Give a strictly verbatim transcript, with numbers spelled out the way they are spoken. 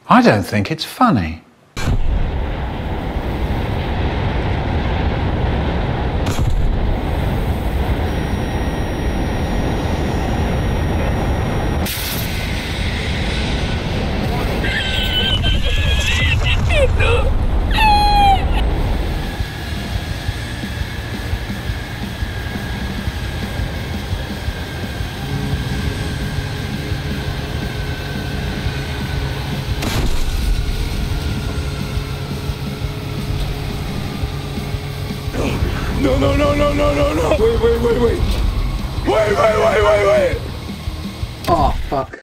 I don't think it's funny. No, no, no, no, no, no, no! Wait, wait, wait, wait! Wait, wait, wait, wait, wait! Oh, fuck.